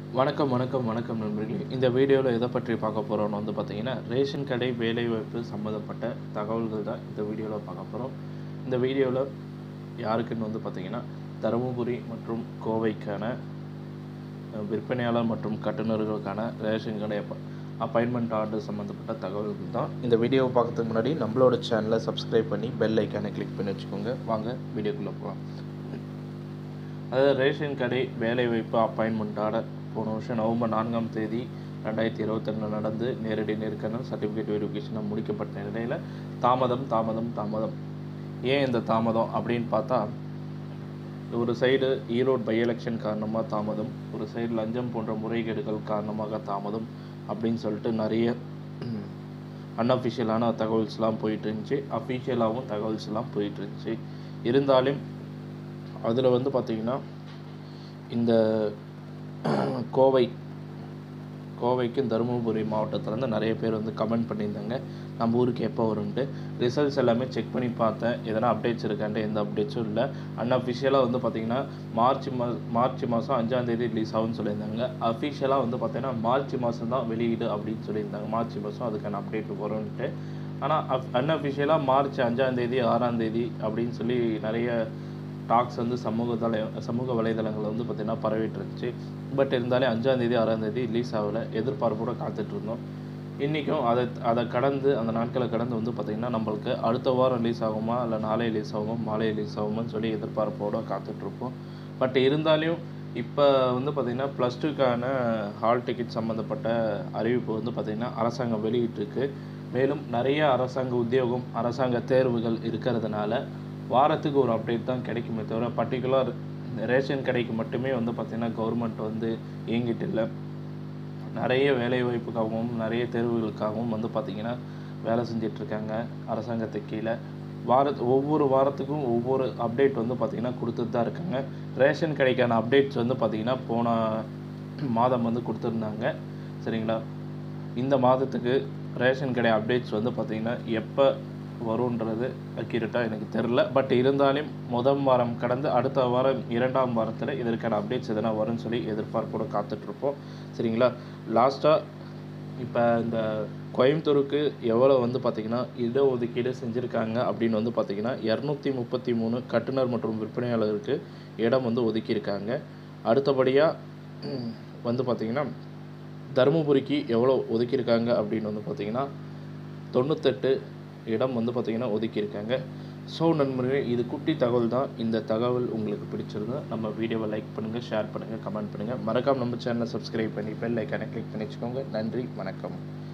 வணக்கம் வணக்கம் வணக்கம் நண்பர்களே. இந்த வீடியோவில் எதை பற்றி பார்க்க போகிறோம்னு பார்த்தீங்கன்னா, ரேஷன் கடை வேலைவாய்ப்பு சம்மந்தப்பட்ட தகவல்கள் தான் இந்த வீடியோவில் பார்க்க போகிறோம். இந்த வீடியோவில் யாருக்குன்னு பார்த்தீங்கன்னா, தருமபுரி மற்றும் கோவைக்கான விற்பனையாளர் மற்றும் கட்டுநர்களுக்கான ரேஷன் கடை அப்பாயின்மெண்ட் ஆர்டர் சம்மந்தப்பட்ட தகவல்கள் தான். இந்த வீடியோவை பார்க்கறதுக்கு முன்னாடி நம்மளோட சேனலை சப்ஸ்கிரைப் பண்ணி பெல் ஐக்கானை கிளிக் பண்ணி வச்சுக்கோங்க. வாங்க வீடியோக்குள்ளே போகலாம். அதாவது ரேஷன் கடை வேலைவாய்ப்பு அப்பாயின்மெண்ட் ஆர்டர் போன வருஷம் நவம்பர் 4ஆம் தேதி 2022 நடந்து நேரடி நேர்காணல் சர்டிஃபிகேட் வெரிஃபிகேஷனை முடிக்கப்பட்ட நிலையில் தாமதம். ஏன் இந்த தாமதம் அப்படின்னு பார்த்தா, ஒரு சைடு ஈரோடு பை எலெக்ஷன் காரணமாக தாமதம், ஒரு சைடு லஞ்சம் போன்ற முறைகேடுகள் காரணமாக தாமதம் அப்படின்னு சொல்லிட்டு நிறைய அன்அஃபிஷியலான தகவல்ஸ்லாம் போயிட்டு இருந்துச்சு. அஃபிஷியலாகவும் தகவல்ஸ்லாம் போயிட்டு இருந்துச்சு. இருந்தாலும் அதில் பார்த்திங்கன்னா, இந்த கோவைக்கும் தருமபுரி மாவட்டத்துலேருந்து நிறைய பேர் கமெண்ட் பண்ணியிருந்தாங்க, நம்ம ஊருக்கு எப்போ வரும்ன்ட்டு. ரிசல்ட்ஸ் எல்லாமே செக் பண்ணி பார்த்தேன், எதனா அப்டேட்ஸ் இருக்கான்ட்டு எந்த அப்டேட்ஸும் இல்லை. அன்அஃபிஷியலாக பார்த்திங்கன்னா மார்ச் மாதம் 5ஆம் தேதி ரிலீஸ் ஆகும்னு சொல்லியிருந்தாங்க. அஃபிஷியலாக பார்த்திங்கன்னா மார்ச் மாதம் தான் வெளியீடு அப்படின்னு சொல்லியிருந்தாங்க. மார்ச் மாதம் அதுக்கான அப்டேட் வரும்ன்ட்டு. ஆனால் அன்அஃபிஷியலாக மார்ச் 5ஆம் தேதி 6ஆம் தேதி அப்படின்னு சொல்லி நிறைய டாக்ஸ் சமூக வலைதளங்களில் பார்த்திங்கன்னா பரவிட்டு இருந்துச்சு. பட் இருந்தாலும் 5ஆம் தேதி 6ஆம் தேதி ரிலீஸ் ஆகலை. எதிர்பார்ப்போடு காத்துட்ருந்தோம். இன்றைக்கும் அதை கடந்து அந்த நாட்களை கடந்து பார்த்திங்கன்னா, நம்மளுக்கு அடுத்த வாரம் ரிலீஸ் ஆகுமா, இல்லை நாளை ரிலீஸ் ஆகுமா, மாலை ரிலீஸ் ஆகுமான்னு சொல்லி எதிர்பார்ப்போடு காத்துட்ருப்போம். பட் இருந்தாலும் இப்போ பார்த்திங்கன்னா +2க்கான ஹால் டிக்கெட் சம்மந்தப்பட்ட அறிவிப்பு பார்த்திங்கன்னா அரசாங்கம் வெளியிட்டிருக்கு. மேலும் நிறைய அரசாங்க உத்தியோகம், அரசாங்க தேர்வுகள் இருக்கிறதுனால வாரத்துக்கு ஒரு அப்டேட் தான் கிடைக்குமே தவிர, பர்டிகுலர் ரேஷன் கடைக்கு மட்டுமே பார்த்திங்கன்னா கவர்மெண்ட் இயங்கிட்டு இல்லை. நிறைய வேலைவாய்ப்புக்காகவும் நிறைய தேர்வுகளுக்காகவும் பார்த்திங்கன்னா வேலை செஞ்சிட்ருக்காங்க அரசாங்கத்துக்கு கீழே. ஒவ்வொரு வாரத்துக்கும் ஒவ்வொரு அப்டேட் பார்த்திங்கன்னா கொடுத்துட்டு தான் இருக்காங்க. ரேஷன் கடைக்கான அப்டேட்ஸ் பார்த்திங்கன்னா போன மாதம் கொடுத்துருந்தாங்க. சரிங்களா, இந்த மாதத்துக்கு ரேஷன் கடை அப்டேட்ஸ் பார்த்திங்கன்னா எப்போ வரும்ன்றது அக்யூரேட்டாக எனக்கு தெரில. பட் இருந்தாலும் முதல் வாரம் கடந்து அடுத்த வாரம் 2ஆம் வாரத்தில் இதற்கான அப்டேட்ஸ் எதனா வரும்னு சொல்லி எதிர்பார்ப்போடு காத்துட்ருப்போம். சரிங்களா, லாஸ்ட்டாக இப்போ இந்த கோயம்புத்தூருக்கு எவ்வளோ பார்த்திங்கன்னா இடஒதுக்கீடு செஞ்சுருக்காங்க அப்படின்னு பார்த்திங்கன்னா 233 கட்டுனர் மற்றும் விற்பனையாளருக்கு இடம் ஒதுக்கியிருக்காங்க. அடுத்தபடியாக பார்த்திங்கன்னா தருமபுரிக்கு எவ்வளோ ஒதுக்கியிருக்காங்க அப்படின்னு பார்த்திங்கன்னா 98 இடம் பார்த்திங்கன்னா ஒதுக்கியிருக்காங்க. ஸோ நண்பர்களே, இது குட்டி தகவல் தான். இந்த தகவல் உங்களுக்கு பிடிச்சிருந்தா நம்ம வீடியோவை லைக் பண்ணுங்கள், ஷேர் பண்ணுங்கள், கமெண்ட் பண்ணுங்கள். மறக்காமல் நம்ம சேனலை சப்ஸ்கிரைப் பண்ணி பெல் ஐக்கானை கிளிக் பண்ணி வச்சுக்கோங்க. நன்றி, வணக்கம்.